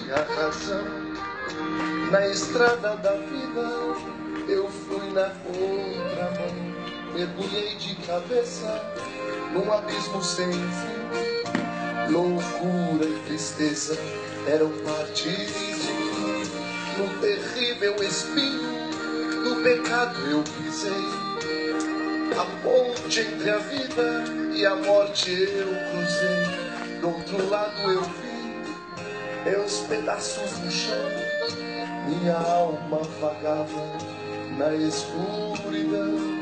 a razão. Na estrada da vida eu fui na contramão. Mergulhei de cabeça num abismo sem fim. Loucura e tristeza eram parte de mim. Num terrível espinho do pecado eu pisei. A ponte entre a vida e a morte eu cruzei. Do outro lado eu vi meus pedaços no chão. Minha alma vagava na escuridão.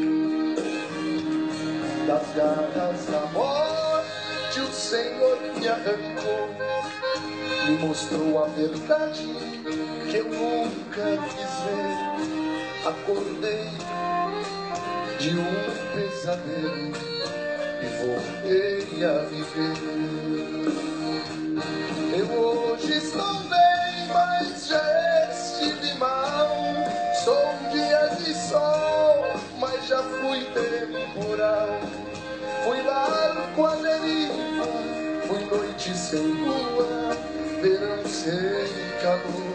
Das garras da morte o Senhor me arrancou. Me mostrou a verdade que eu nunca quis ver. Acordei de um pesadelo e voltei a viver. Eu hoje estou bem, mas já estive mal. Sou um dia de sol, mas já fui temporal. Fui barco à deriva, fui noite sem lua, verão sem calor.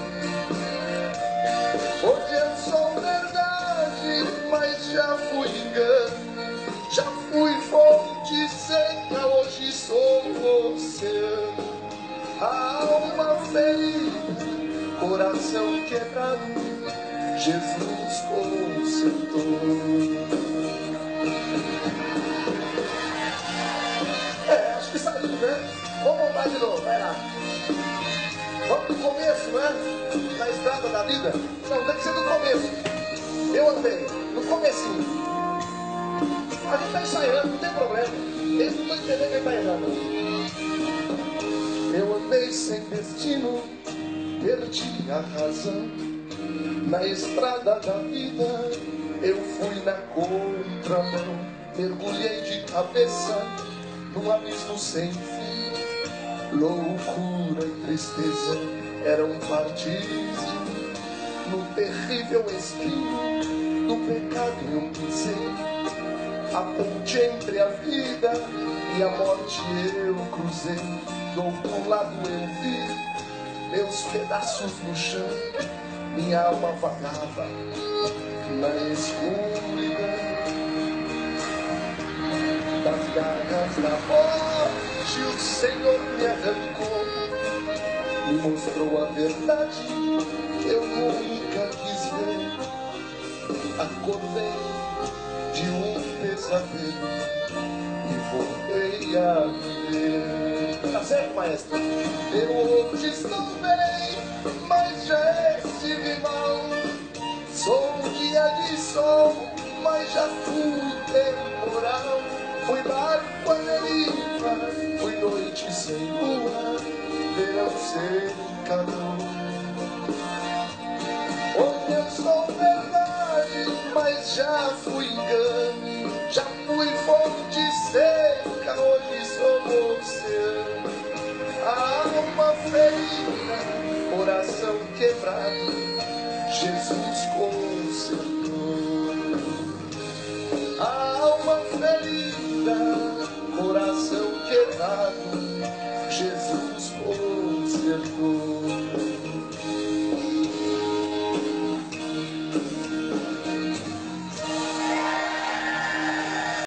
Hoje eu sou verdade, mas já fui engano. Já fui fonte seca, hoje sou oceano. A alma ferida, coração quebrado, Jesus consertou. Acho que saiu, né? Vamos voltar de novo, vai lá. Vamos do começo, né? Na estrada da vida. Não, tem que ser do começo. Eu andei no comecinho. A gente está ensaiando, não tem problema. Eles não estão entendendo quem está errando. Eu andei sem destino, perdi a razão. Na estrada da vida eu fui na contramão. Mergulhei de cabeça num abismo sem fim. Loucura e tristeza eram partes de mim. No terrível espinho do pecado eu pisei. A ponte entre a vida e a morte eu cruzei. Do outro lado eu vi meus pedaços no chão. Minha alma vagava na escuridão. Das garras da morte o Senhor me arrancou. Me mostrou a verdade que eu nunca quis ver. Acordei de um pesadelo e voltei a viver. Tá certo, maestro? Eu hoje estou bem, mas já estive mal. Sou um dia de sol, mas já fui temporal. Fui barco à deriva, fui noite sem lua, verão sem calor. Hoje eu sou verdade, mas já fui engano. Já fui fonte seca, hoje sou oceano. A alma ferida, coração quebrado, Jesus